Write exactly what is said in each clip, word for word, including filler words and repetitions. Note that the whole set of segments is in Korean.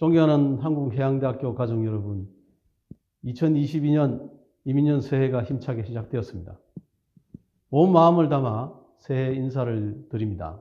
존경하는 한국해양대학교 가족 여러분, 이천이십이 년 이민년 새해가 힘차게 시작되었습니다. 온 마음을 담아 새해 인사를 드립니다.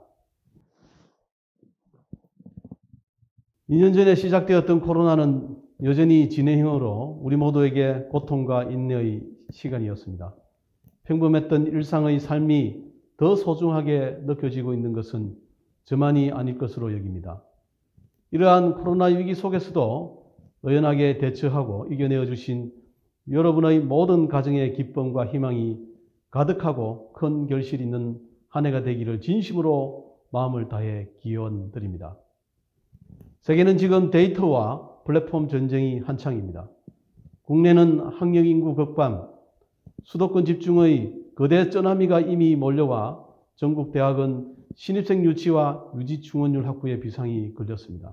이 년 전에 시작되었던 코로나는 여전히 진행형으로 우리 모두에게 고통과 인내의 시간이었습니다. 평범했던 일상의 삶이 더 소중하게 느껴지고 있는 것은 저만이 아닐 것으로 여깁니다. 이러한 코로나 위기 속에서도 의연하게 대처하고 이겨내어 주신 여러분의 모든 가정의 기쁨과 희망이 가득하고 큰 결실 있는 한 해가 되기를 진심으로 마음을 다해 기원드립니다. 세계는 지금 데이터와 플랫폼 전쟁이 한창입니다. 국내는 학령 인구 급감, 수도권 집중의 거대 쓰나미가 이미 몰려와 전국 대학은 신입생 유치와 유지 충원율 확보에 비상이 걸렸습니다.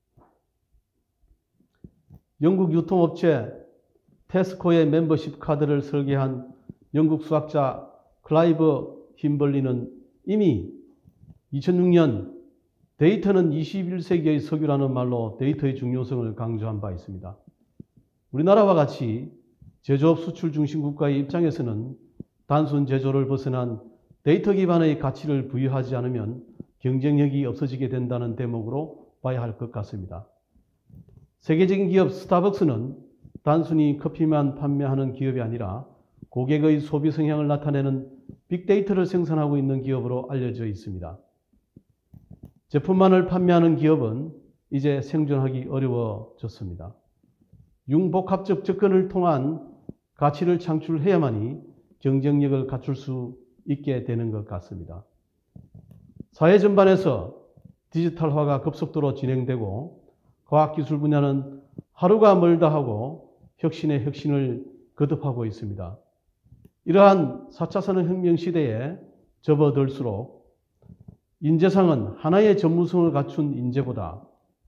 영국 유통업체 테스코의 멤버십 카드를 설계한 영국 수학자 클라이브 힘벌리는 이미 이천육 년 데이터는 이십일 세기의 석유라는 말로 데이터의 중요성을 강조한 바 있습니다. 우리나라와 같이 제조업 수출 중심 국가의 입장에서는 단순 제조를 벗어난 데이터 기반의 가치를 부여하지 않으면 경쟁력이 없어지게 된다는 대목으로 봐야 할 것 같습니다. 세계적인 기업 스타벅스는 단순히 커피만 판매하는 기업이 아니라 고객의 소비 성향을 나타내는 빅데이터를 생산하고 있는 기업으로 알려져 있습니다. 제품만을 판매하는 기업은 이제 생존하기 어려워졌습니다. 융복합적 접근을 통한 가치를 창출해야만이 경쟁력을 갖출 수 있게 되는 것 같습니다. 사회 전반에서 디지털화가 급속도로 진행되고 과학기술 분야는 하루가 멀다 하고 혁신의 혁신을 거듭하고 있습니다. 이러한 사 차 산업혁명 시대에 접어들수록 인재상은 하나의 전문성을 갖춘 인재보다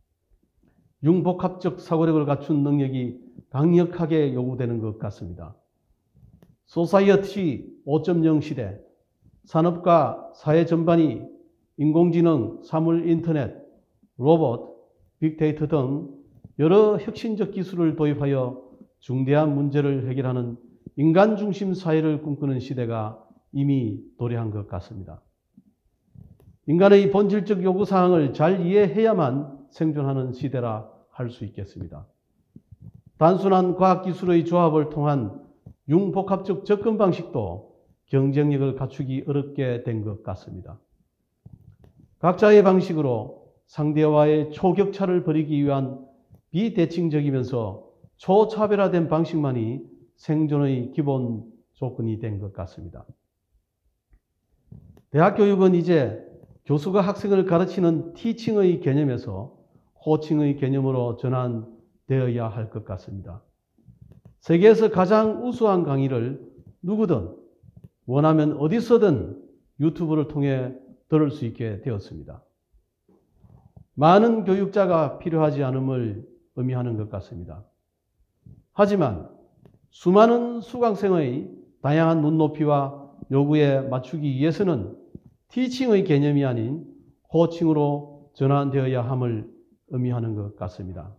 융복합적 사고력을 갖춘 능력이 강력하게 요구되는 것 같습니다. 소사이어티 오 점 영 시대, 산업과 사회 전반이 인공지능, 사물인터넷, 로봇, 빅데이터 등 여러 혁신적 기술을 도입하여 중대한 문제를 해결하는 인간 중심 사회를 꿈꾸는 시대가 이미 도래한 것 같습니다. 인간의 본질적 요구사항을 잘 이해해야만 생존하는 시대라 할 수 있겠습니다. 단순한 과학기술의 조합을 통한 융복합적 접근 방식도 경쟁력을 갖추기 어렵게 된 것 같습니다. 각자의 방식으로 상대와의 초격차를 벌이기 위한 비대칭적이면서 초차별화된 방식만이 생존의 기본 조건이 된 것 같습니다. 대학 교육은 이제 교수가 학생을 가르치는 티칭의 개념에서 코칭의 개념으로 전환되어야 할 것 같습니다. 세계에서 가장 우수한 강의를 누구든 원하면 어디서든 유튜브를 통해 들을 수 있게 되었습니다. 많은 교육자가 필요하지 않음을 의미하는 것 같습니다. 하지만 수많은 수강생의 다양한 눈높이와 요구에 맞추기 위해서는 티칭의 개념이 아닌 코칭으로 전환되어야 함을 의미하는 것 같습니다.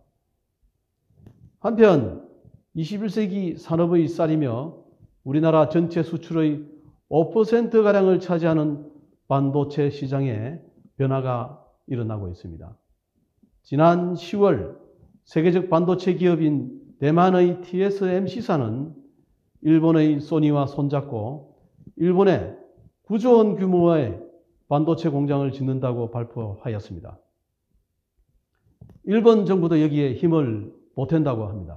한편 이십일 세기 산업의 쌀이며 우리나라 전체 수출의 오 퍼센트가량을 차지하는 반도체 시장에 변화가 일어나고 있습니다. 지난 시월 세계적 반도체 기업인 대만의 티에스엠씨사는 일본의 소니와 손잡고 일본에 구조 원 규모의 반도체 공장을 짓는다고 발표하였습니다. 일본 정부도 여기에 힘을 보탠다고 합니다.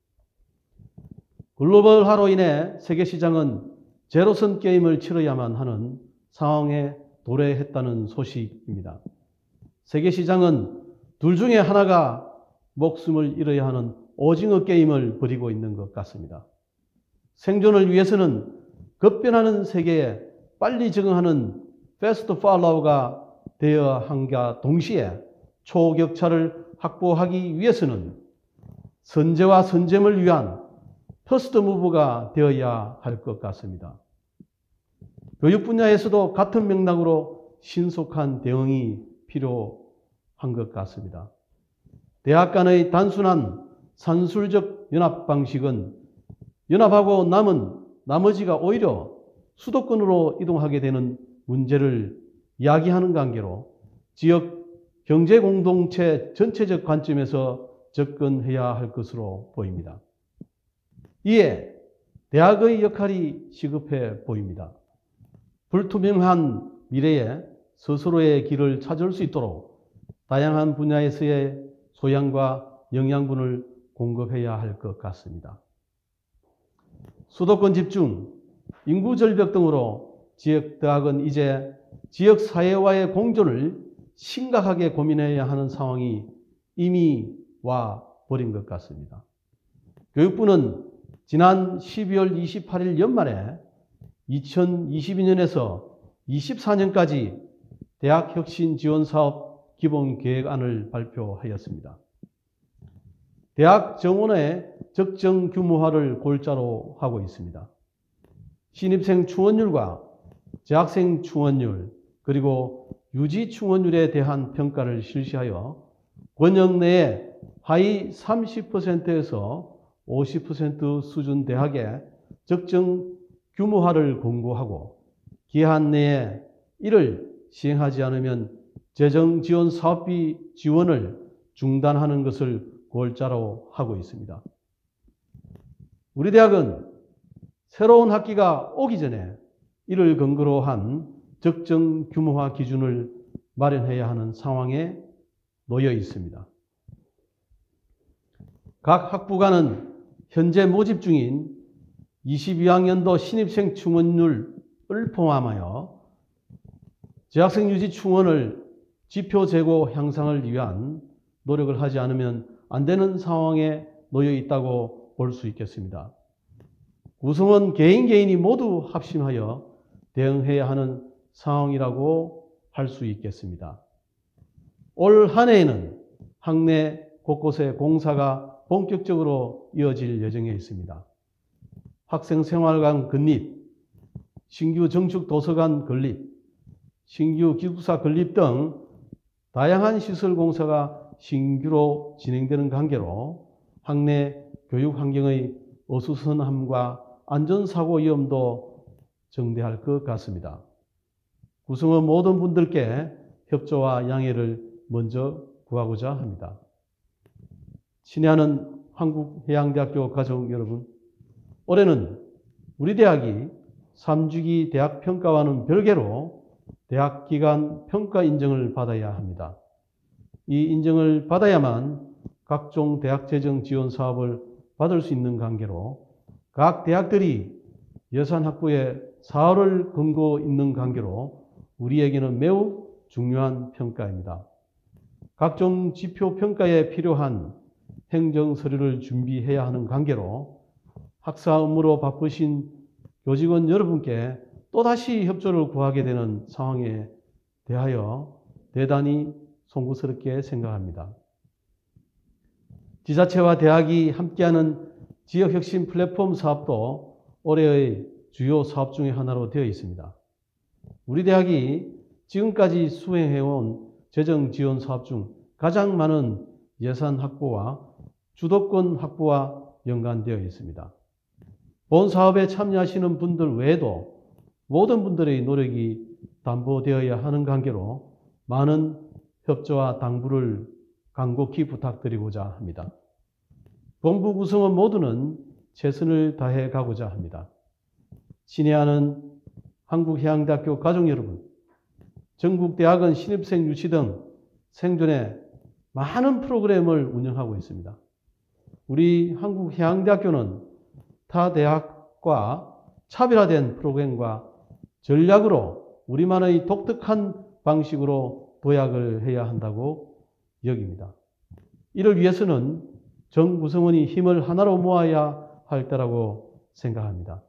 글로벌화로 인해 세계 시장은 제로섬 게임을 치러야만 하는 상황에 도래했다는 소식입니다. 세계 시장은 둘 중에 하나가 목숨을 잃어야 하는 오징어 게임을 벌이고 있는 것 같습니다. 생존을 위해서는 급변하는 세계에 빨리 적응하는 패스트 팔로우가 되어야 함과 동시에 초격차를 확보하기 위해서는 선제와 선점을 위한 퍼스트 무브가 되어야 할 것 같습니다. 교육 분야에서도 같은 맥락으로 신속한 대응이 필요한 것 같습니다. 대학 간의 단순한 산술적 연합 방식은 연합하고 남은 나머지가 오히려 수도권으로 이동하게 되는 문제를 이야기하는 관계로 지역 경제 공동체 전체적 관점에서 접근해야 할 것으로 보입니다. 이에 대학의 역할이 시급해 보입니다. 불투명한 미래에 스스로의 길을 찾을 수 있도록 다양한 분야에서의 소양과 영양분을 공급해야 할 것 같습니다. 수도권 집중, 인구 절벽 등으로 지역대학은 이제 지역사회와의 공존을 심각하게 고민해야 하는 상황이 이미 와 버린 것 같습니다. 교육부는 지난 십이월 이십팔일 연말에 이천이십이 년에서 이십사 년까지 대학혁신지원사업 기본계획안을 발표하였습니다. 대학 정원의 적정 규모화를 골자로 하고 있습니다. 신입생 충원율과 재학생 충원율 그리고 유지 충원율에 대한 평가를 실시하여 권역 내에 하위 삼십 퍼센트에서 오십 퍼센트 수준 대학의 적정 규모화를 권고하고 기한 내에 이를 시행하지 않으면 재정 지원 사업비 지원을 중단하는 것을 골자로 하고 있습니다. 우리 대학은 새로운 학기가 오기 전에 이를 근거로 한 적정 규모화 기준을 마련해야 하는 상황에 놓여 있습니다. 각 학부간은 현재 모집 중인 이십이 학년도 신입생 충원율을 포함하여 재학생 유지 충원을 지표 재고 향상을 위한 노력을 하지 않으면 안 되는 상황에 놓여 있다고 볼 수 있겠습니다. 구성원 개인 개인이 모두 합심하여 대응해야 하는 상황이라고 할 수 있겠습니다. 올 한 해에는 학내 곳곳에 공사가 본격적으로 이어질 예정에 있습니다. 학생생활관 건립, 신규 정축 도서관 건립, 신규 기숙사 건립 등 다양한 시설 공사가 신규로 진행되는 관계로 학내 교육 환경의 어수선함과 안전사고 위험도 정대할 것 같습니다. 구성원 모든 분들께 협조와 양해를 먼저 구하고자 합니다. 친애하는 한국해양대학교 가족 여러분, 올해는 우리 대학이 삼 주기 대학평가와는 별개로 대학기관 평가 인정을 받아야 합니다. 이 인정을 받아야만 각종 대학재정 지원 사업을 받을 수 있는 관계로 각 대학들이 예산 확보에 사활을 끊고 있는 관계로 우리에게는 매우 중요한 평가입니다. 각종 지표 평가에 필요한 행정 서류를 준비해야 하는 관계로 학사 업무로 바쁘신 교직원 여러분께 또다시 협조를 구하게 되는 상황에 대하여 대단히 송구스럽게 생각합니다. 지자체와 대학이 함께하는 지역혁신 플랫폼 사업도 올해의 주요 사업 중의 하나로 되어 있습니다. 우리 대학이 지금까지 수행해온 재정 지원 사업 중 가장 많은 예산 확보와 주도권 확보와 연관되어 있습니다. 본 사업에 참여하시는 분들 외에도 모든 분들의 노력이 담보되어야 하는 관계로 많은 협조와 당부를 간곡히 부탁드리고자 합니다. 본부 구성원 모두는 최선을 다해 가고자 합니다. 친애하는 한국해양대학교 가족 여러분, 전국대학은 신입생 유치 등 생존에 많은 프로그램을 운영하고 있습니다. 우리 한국해양대학교는 타 대학과 차별화된 프로그램과 전략으로 우리만의 독특한 방식으로 도약을 해야 한다고 여깁니다. 이를 위해서는 전 구성원이 힘을 하나로 모아야 할 때라고 생각합니다.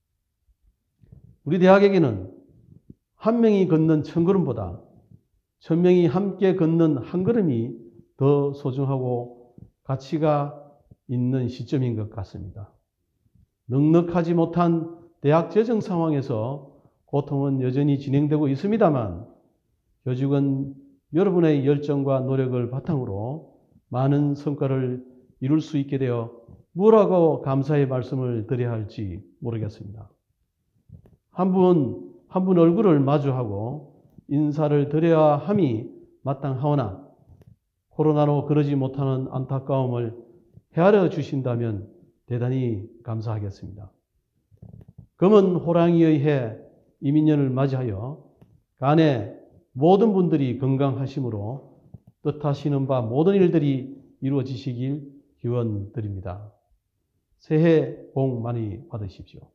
우리 대학에게는 한 명이 걷는 천 걸음보다 천 명이 함께 걷는 한 걸음이 더 소중하고 가치가 있는 시점인 것 같습니다. 넉넉하지 못한 대학 재정 상황에서 고통은 여전히 진행되고 있습니다만 교직원 여러분의 열정과 노력을 바탕으로 많은 성과를 이룰 수 있게 되어 뭐라고 감사의 말씀을 드려야 할지 모르겠습니다. 한 분, 한 분 얼굴을 마주하고 인사를 드려야 함이 마땅하오나 코로나로 그러지 못하는 안타까움을 헤아려 주신다면 대단히 감사하겠습니다. 검은 호랑이의 해 이민년을 맞이하여 간에 모든 분들이 건강하심으로 뜻하시는 바 모든 일들이 이루어지시길 기원드립니다. 새해 복 많이 받으십시오.